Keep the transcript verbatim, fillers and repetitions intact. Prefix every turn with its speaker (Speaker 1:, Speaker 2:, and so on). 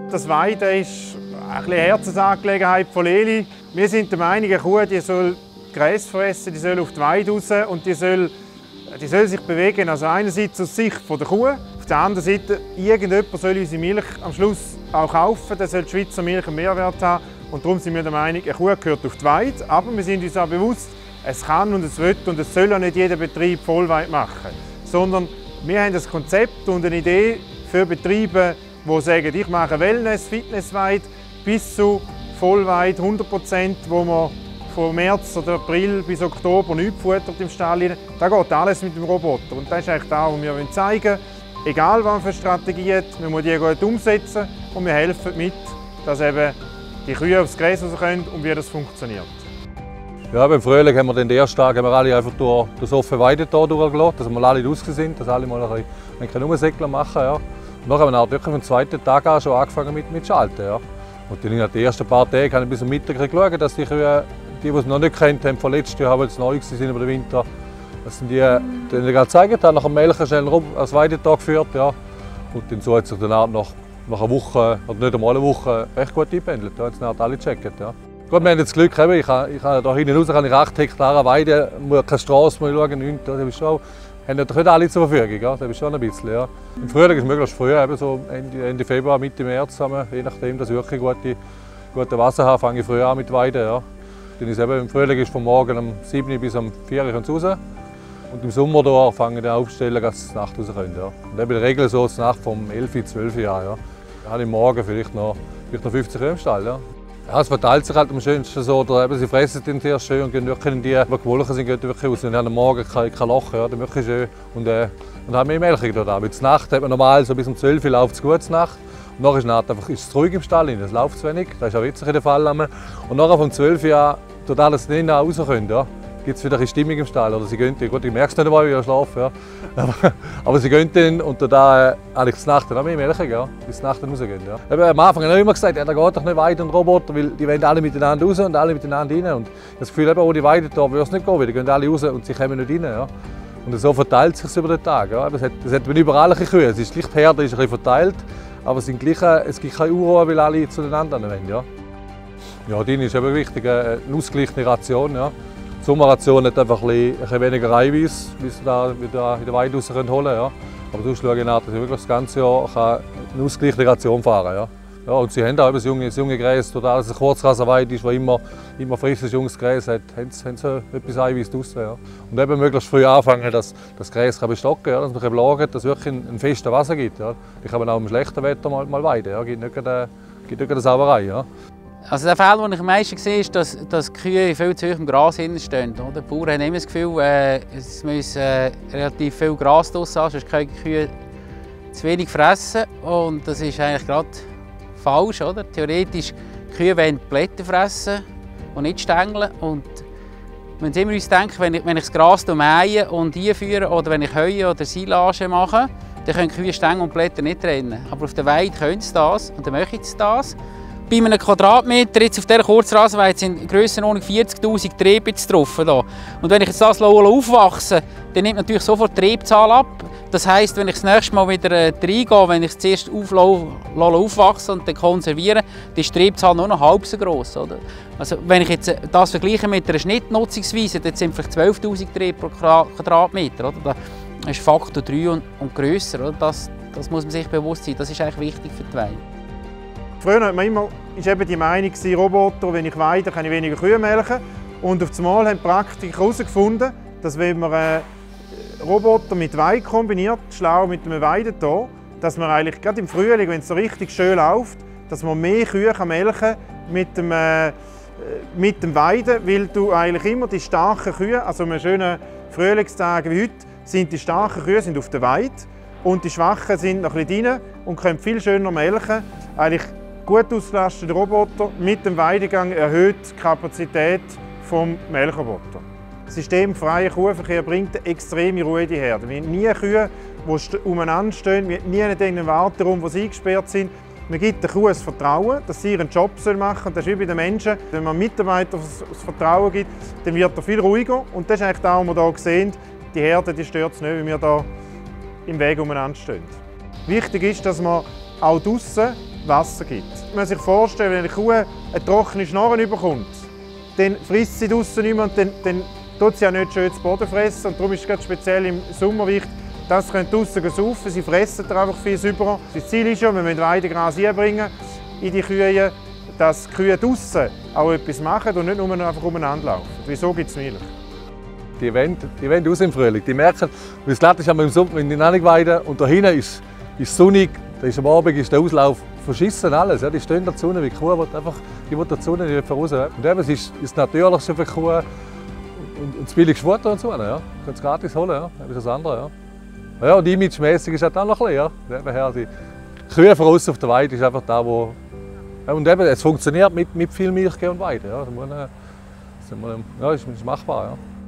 Speaker 1: Das Weiden ist eine Herzensangelegenheit von Leli. Wir sind der Meinung, eine Kuh die soll Gras fressen, die soll auf die Weide raus und die soll, die soll sich bewegen. Also einerseits aus Sicht der Kuh, auf der anderen Seite, irgendjemand soll unsere Milch am Schluss auch kaufen, dann soll die Schweizer Milch einen Mehrwert haben. Und darum sind wir der Meinung, eine Kuh gehört auf die Weide. Aber wir sind uns auch bewusst, es kann und es will und es soll auch nicht jeder Betrieb Vollweide machen. Sondern wir haben ein Konzept und eine Idee für Betriebe, die sagen, ich mache Wellness, Fitnessweide bis zu Vollweide hundert Prozent, wo man von März oder April bis Oktober nichts futtert im Stall. Da geht alles mit dem Roboter. Und das ist eigentlich das, was wir zeigen wollen. Egal, was man für Strategie hat, man muss die gut umsetzen und wir helfen mit, dass eben die Kühe aufs Gras raus können und wie das funktioniert.
Speaker 2: Ja, beim Frühling haben wir den ersten Tag haben wir alle einfach durch das offene Weidetor durchgelassen, dass wir alle draußen sind, dass alle mal ein bisschen Umsäckler machen. Ja. Und dann haben wir wirklich am zweiten Tag an schon angefangen mit, mit Schalten. Ja. Und dann in den ersten paar Tagen habe ich bis am Mittag geschaut, dass die Kühe, die, die es noch nicht kennt haben, von letztes Jahr, weil sie neu waren über den Winter, dass die denen gezeigt haben, nach dem Melken schnell als Weidetor geführt. Ja. Und dann so hat sich dann nach, nach einer Woche, oder nicht einmal eine Woche, recht gut eingependelt. Da haben sie alle gecheckt. Ja. Gut, wir haben jetzt das Glück, ich habe, ich habe da hinten raus kann ich acht Hektar Weide, muss keine Straße mehr schauen, nichts. Das ist schon, haben natürlich nicht alle zur Verfügung, ja. Das ist schon ein bisschen. Ja. Im Frühling ist es möglichst früh, eben so Ende, Ende Februar, Mitte März, haben wir, je nachdem, dass ich wirklich gute, gute Wasser habe, fange ich früh an mit Weiden. Ja. Dann ist eben, im Frühling ist von morgen um sieben Uhr bis um vier Uhr raus. Und im Sommer da fange ich dann aufzustellen, dass sie nachts raus können. Ja. Und eben in der Regel so die Nacht vom elf Uhr, zwölf Uhr an. Ja. Dann habe ich morgen vielleicht noch, vielleicht noch fünfzig Kühe im Stall. Ja. Ja, es verteilt sich halt am schönsten so, oder eben, sie fressen den sehr schön und gehen wirklich in die, die gewolken sind, gehen wirklich raus. Und haben am Morgen kein, kein Loch, ja, dann wirklich schön. Und, äh, und haben mehr Melk da. Weil zur Nacht hat man normal so bis um zwölf Uhr läuft es gut Nacht. Und dann ist es einfach ist es ruhig im Stall, es läuft zu wenig, das ist auch jetzt der Fall. Und nachher von zwölf Uhr an, tut alles nicht raus können. Ja. Gibt es wieder eine Stimmung im Stall. Oder sie gehen, gut, ich merke es nicht einmal, wie ich schlafe. Ja. Aber, aber sie gehen dann und da habe ich die Nacht dann auch mehr Milch, ja, bis die Nacht dann rausgehen. Ja. Eben, am Anfang habe ich immer gesagt, ja, da geht doch nicht Weide und Roboter, weil die wollen alle miteinander raus und alle miteinander rein. Und das Gefühl, eben, ohne Weide da würde es nicht gehen, weil die gehen alle raus und sie kommen nicht rein. Ja. Und so verteilt es sich über den Tag. Ja. Das hat, das hat überall eine Kühe. Es ist gleich, die Herde ist ein bisschen verteilt, aber es, sind gleich, es gibt keine Unruhe, weil alle zueinander wollen. Ja, ja, die ist eben wichtig, eine ausgeglichene Ration. Ja. Die Sommerration hat einfach ein bisschen, ein bisschen weniger Eiweiß, wie sie da wieder in der Weide raus holen können. Ja. Aber sonst schaue ich nach, dass ich wirklich das ganze Jahr eine ausgeglichene Ration fahren kann. Ja. Ja, und sie haben auch das junge, das junge Gras, dadurch, dass es eine Kurzrasenweide ist, die immer, immer frisches, junges Gras hat, haben sie, haben sie etwas Eiweiß draussen. Ja. Und eben möglichst früh anfangen, dass das Gras kann bestocken kann, ja, dass man lagert, dass es wirklich ein, ein festes Wasser gibt. Ja. Ich kann auch im schlechten Wetter mal, mal weiden, ja. Gibt nicht eine, gibt nicht eine Sauerei. Ja.
Speaker 3: Also der Fall, den ich am meisten sehe, ist, dass, dass die Kühe viel zu hoch im Gras stehen. Die Bauern haben immer das Gefühl, äh, es müssen äh, relativ viel Gras draussen haben, sonst können die Kühe zu wenig fressen. Und das ist eigentlich gerade falsch. Oder? Theoretisch, die Kühe wollen Blätter fressen und nicht Stängel. Und wir müssen immer uns denken, wenn ich, wenn ich das Gras mähe und einführe oder wenn ich Heu oder Silage mache, dann können die Kühe Stängel und Blätter nicht trennen. Aber auf der Weide können sie das und dann möchten sie das. Bei einem Quadratmeter jetzt auf dieser Kurzrasenweide sind Grössenordnung vierzigtausend Triebe drauf. Da. Und wenn ich jetzt das aufwachse, dann nimmt natürlich sofort die Triebzahl ab. Das heisst, wenn ich das nächste Mal wieder äh, reingehe, wenn ich es zuerst aufwachse und dann konserviere, dann ist die Triebzahl nur noch halb so gross. Oder? Also, wenn ich jetzt das vergleiche mit einer Schnittnutzungsweise, dann sind vielleicht zwölftausend Triebe pro Quadratmeter. Oder? Das ist Faktor drei und, und grösser. Oder? Das, das muss man sich bewusst sein. Das ist eigentlich wichtig für die Weide.
Speaker 1: Früher war immer eben die Meinung, Roboter, wenn ich weide, kann ich weniger Kühe melken. Und auf einmal haben die Praktiker herausgefunden, dass wenn man einen Roboter mit Weide kombiniert, schlau mit einem Weidetor, dass man eigentlich gerade im Frühling, wenn es so richtig schön läuft, dass man mehr Kühe melken kann mit dem, äh, mit dem Weiden, weil du eigentlich immer die starken Kühe, also an schönen Frühlingstagen wie heute, sind die starken Kühe sind auf der Weide und die schwachen sind noch ein bisschen drin und können viel schöner melken. Eigentlich gut ausgelastete Roboter mit dem Weidegang erhöht die Kapazität des Melkroboter. Systemfreier Kuhverkehr bringt eine extreme Ruhe in die Herde. Wir haben nie Kühe, die umeinander stehen, wir haben nie einen Warteraum, wo sie eingesperrt sind. Man gibt der Kuh das Vertrauen, dass sie ihren Job machen soll. Das ist wie bei den Menschen. Wenn man Mitarbeitern das Vertrauen gibt, dann wird er viel ruhiger. Und das ist eigentlich das, was wir hier sehen. Die Herde die stört es nicht, wenn wir hier im Weg umeinander stehen. Wichtig ist, dass man auch draussen Wasser gibt. Man muss sich vorstellen, wenn eine Kuh eine trockene Schnorren bekommt, dann frisst sie draussen nicht mehr und dann, dann tut sie ja nicht schön zu Boden fressen. Und darum ist es gerade speziell im Sommer wichtig, dass sie draussen saufen. Sie fressen da einfach viel sauberer. Das Ziel ist ja, wir müssen Weidegras einbringen in die Kühe, dass die Kühe draussen auch etwas machen und nicht nur einfach umeinander laufen. Wieso gibt es Milch?
Speaker 2: Die wollen, die wollen raus im Frühling. Die merken, wie es glatt ist im Sommer in den Honigweiden und da hinten ist es sonnig, da ist am Abend ist der Auslauf verschissen alles. Ja, die stehen da Sonne, wie die Kuh will einfach, die will da Sonne nicht raus. Ja. Und eben, es ist, ist das Natürlichste für die Kuh und, und das billigste Futter und so. Ja. Du kannst es gratis holen, ja. Das ist das andere. Ja, ja und imagemäßig ist das auch noch ein bisschen. Ja. Eben her, die Kühe von außen auf der Weide ist einfach da, wo... Ja, und eben, es funktioniert mit, mit viel Milch und Weide. Ja. Das, muss, das, ist, ja, ist machbar. Ja.